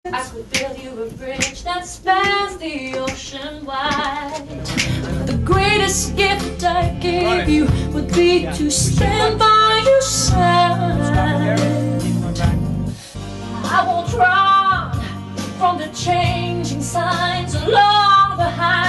I could build you a bridge that spans the ocean wide. The greatest gift I gave you would be to stand by your side. I won't run from the changing signs along the highway.